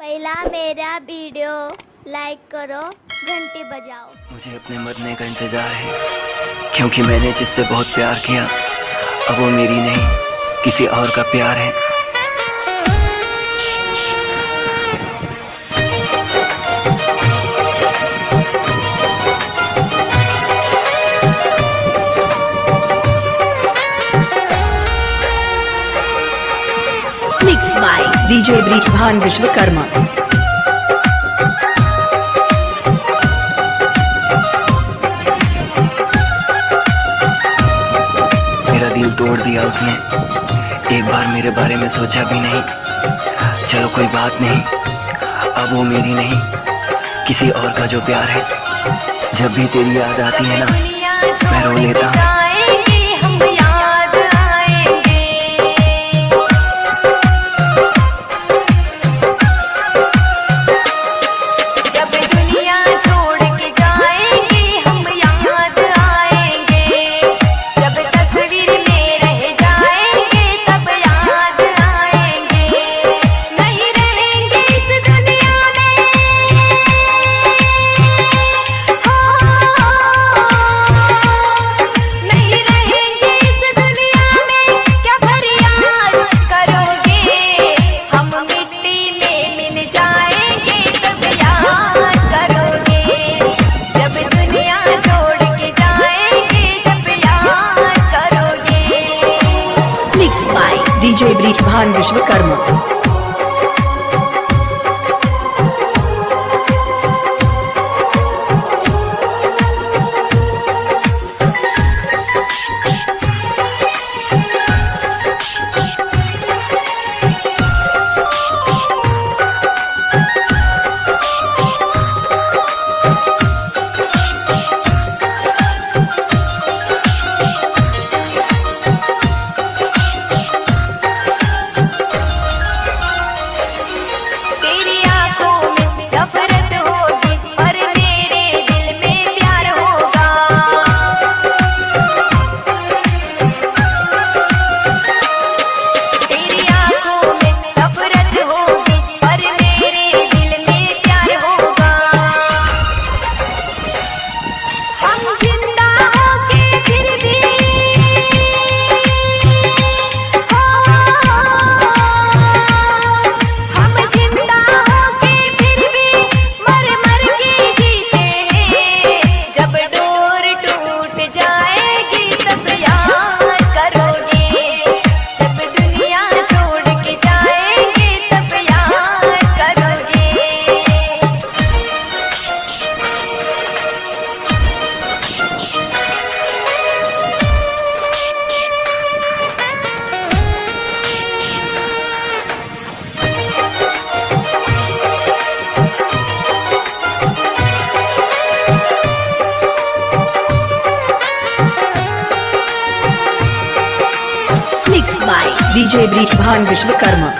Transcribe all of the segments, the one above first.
पहला मेरा वीडियो लाइक करो, घंटी बजाओ। मुझे अपने मरने का इंतजार है, क्योंकि मैंने जिससे बहुत प्यार किया अब वो मेरी नहीं किसी और का प्यार है। Mixed by DJ Brijbhan Vishwakarma। मेरा दिल तोड़ दिया उसने, एक बार मेरे बारे में सोचा भी नहीं। चलो कोई बात नहीं, अब वो मेरी नहीं किसी और का जो प्यार है। जब भी तेरी याद आती है ना, मैं रो लेता हूँ। DJ Brijbhan Vishwakarma। Mixed by DJ Brijbhan Vishwakarma।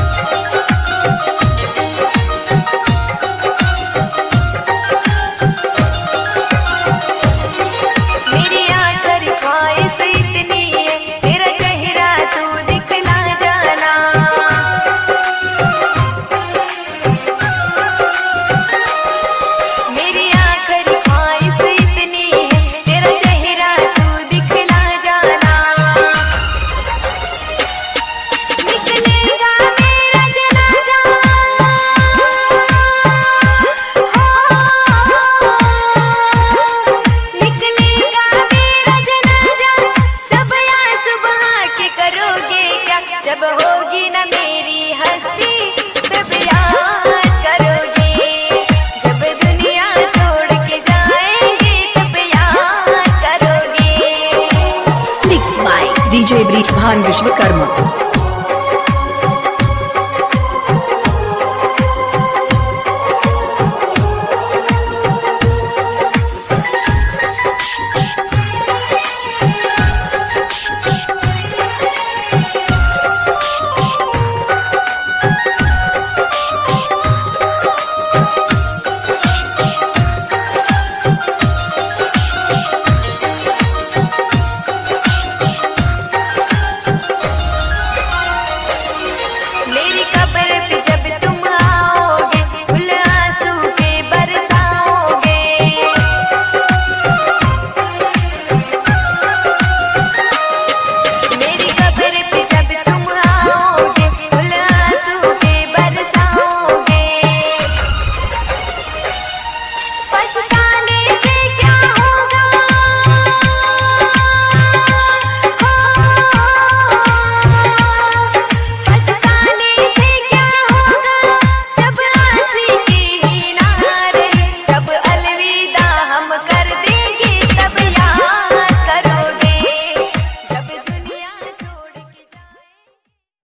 जब होगी ना मेरी हस्ती तब याद करोगे, जब दुनिया छोड़ के जाएंगे तब याद करोगे। Mixed by DJ Brijbhan Vishwakarma।